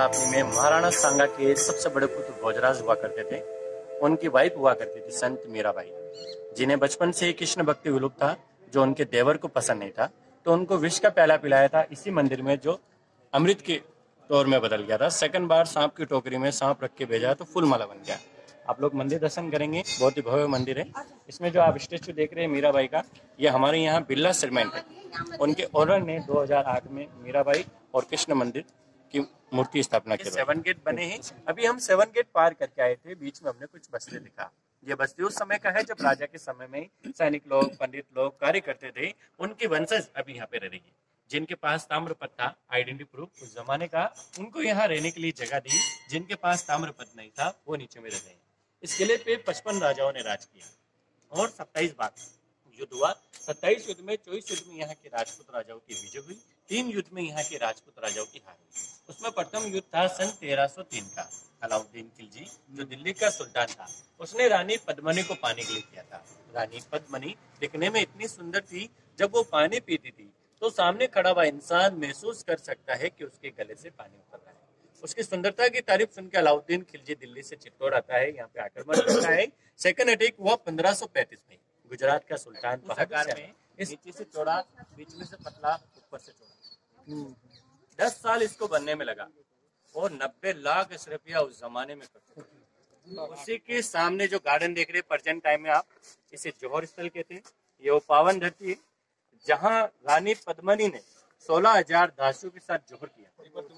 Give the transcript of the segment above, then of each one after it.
शताब्दी में महाराणा सांगा के सबसे बड़े पुत्र भोजराज हुआ करते थे। उनकी वाइफ हुआ करती थी संत मीराबाई, जिन्हें बचपन से ही कृष्ण भक्ति विलुप्त था, जो उनके देवर को पसंद नहीं था, तो उनको विष का प्याला पिलाया था इसी मंदिर में, जो अमृत के तौर में बदल गया था। सेकंड बार सांप की टोकरी में सांप रख के भेजा तो फूल माला बन गया। आप लोग मंदिर दर्शन करेंगे, बहुत ही भव्य मंदिर है। इसमें जो आप स्टेचू देख रहे हैं मीराबाई का, ये हमारे यहाँ बिरला सीमेंट है। उनके ओनर ने 2008 में मीराबाई और कृष्ण मंदिर की मूर्ति स्थापना की। 7 गेट बने हैं। अभी हम 7 गेट पार करके आए थे, बीच में हमने कुछ बस्ती दिखा। ये बस्ती उस समय का है जब राजा के समय में सैनिक लोग, पंडित लोग कार्य करते थे। उनके वंशज अभी यहाँ पे रह रही है, जिनके पास ताम्रपत्र था, आइडेंटिटी प्रूफ उस जमाने का, उनको यहाँ रहने के लिए जगह दी। जिनके पास ताम्रपत्र नहीं था वो नीचे में रह गए। इस किले पे 55 राजाओं ने राज किया और 27 बार युद्ध हुआ। 27 युद्ध में 24 युद्ध में यहाँ के राजपूत राजाओं की विजय हुई, 3 युद्ध में यहाँ के राजपूत राजाओं की हार हुई। उसमें प्रथम युद्ध था सन 1303 का। अलाउद्दीन खिलजी जो दिल्ली का सुल्तान था, उसने रानी पद्मनी को पाने के लिए किया था। रानी पद्मनी दिखने में इतनी सुंदर थी, जब वो पानी पीती थी तो सामने खड़ा हुआ इंसान महसूस कर सकता है कि उसके गले से पानी उतर रहा है। उसकी सुंदरता की तारीफ सुनकर अलाउद्दीन खिलजी दिल्ली से चित्तौड़ आता है, यहाँ पे आक्रमण करता है। सेकंड अटैक हुआ 1535 में। गुजरात का सुल्तान आकार में नीचे से चौड़ा, बीच में से पतला, ऊपर से चौड़ा। 10 साल इसको बनने में लगा और 90 लाख रुपया उस जमाने में खर्च हुआ। उसी के सामने जो गार्डन देख रहे हैं प्रेजेंट टाइम में, आप इसे जौहर स्थल कहते हैं। ये वो पावन धरती है जहाँ रानी पद्मनी ने 16,000 दासियों के साथ जौहर किया।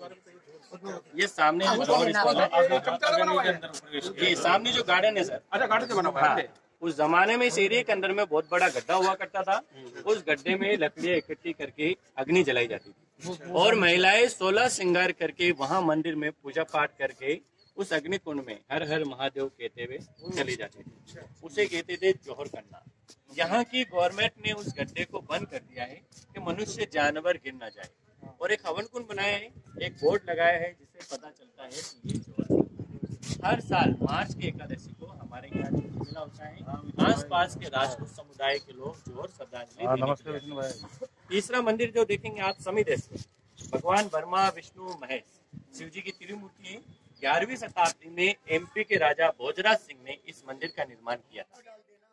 ये सामने जो जौहर स्थल है, ये सामने जो गार्डन है सर, अच्छा गार्डन बना हुआ है। उस जमाने में इस एरिया के अंदर में बहुत बड़ा गड्ढा हुआ करता था। उस गड्ढे में लकड़ियां इकट्ठी करके अग्नि जलाई जाती थी और महिलाएं 16 श्रृंगार करके वहां मंदिर में पूजा पाठ करके उस अग्नि कुंड में हर हर महादेव कहते हुए चली जाती थी। उसे कहते थे जौहर करना। यहाँ की गवर्नमेंट ने उस गड्ढे को बंद कर दिया है कि मनुष्य जानवर गिर ना जाए, और एक हवन कुंड बनाया है, एक बोर्ड लगाया है जिससे पता चलता है कि ये जौहर। हर साल मार्च की एकादशी को हमारे यहाँ जो मेला होता है, आसपास के राजपूत समुदाय के लोग जौहर श्रद्धांजलि। तीसरा मंदिर जो देखेंगे आप, समीदेश्वर, भगवान ब्रह्मा विष्णु महेश शिव जी की त्रिमूर्ति है। 11वीं शताब्दी में एमपी के राजा भोजराज सिंह ने इस मंदिर का निर्माण किया था।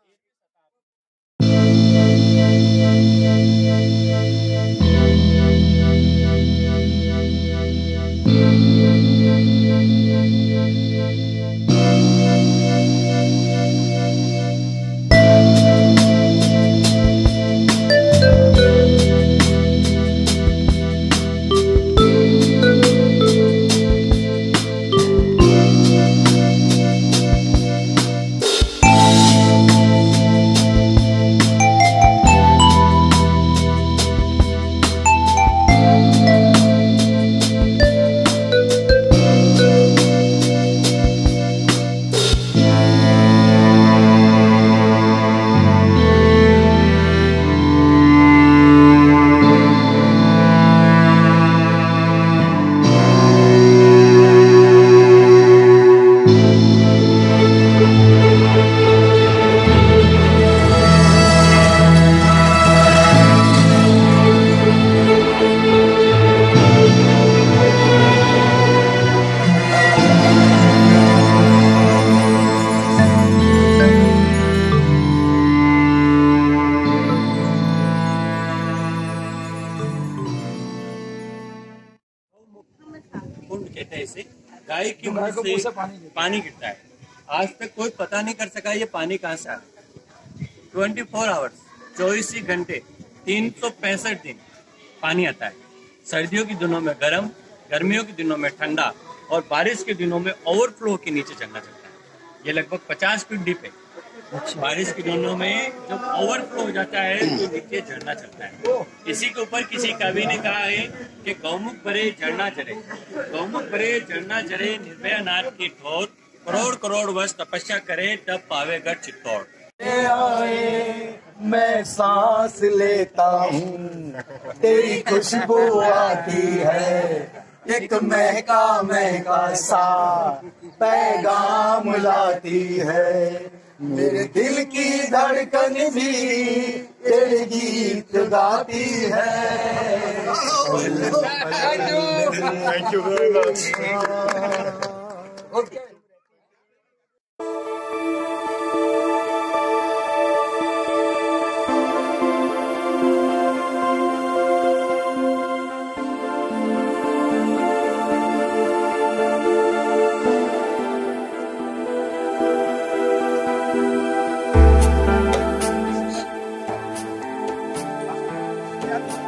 कुंड कहते हैं इसे। गाय की मुंह से पानी गिरता है। आज तक कोई पता नहीं कर सका ये पानी कहाँ से आ रहा है। 24 आवर्स 24 ही घंटे 365 दिन पानी आता है। सर्दियों के दिनों में गर्म, गर्मियों के दिनों में ठंडा और बारिश के दिनों में ओवरफ्लो के नीचे चलना चलता है। ये लगभग 50 फीट डीप है। बारिश के दिनों में जब ओवरफ्लो हो जाता है तो नीचे झरना चलता है। इसी के ऊपर किसी कवि ने कहा है कि गौमुख भरे झरना चरे, गौमुख भरे झरना चरे, निर्भया नाथ की ठोर, करोड़ करोड़ वर्ष तपस्या करे तब पावेगा चित्तौड़। मैं सांस लेता हूँ तेरी खुशबू आती है, एक महका महका सा पैगाम लाती है। मेरे दिल की धड़कन भी तेरे गीत गाती है। Thank you very much. Okay. Yeah.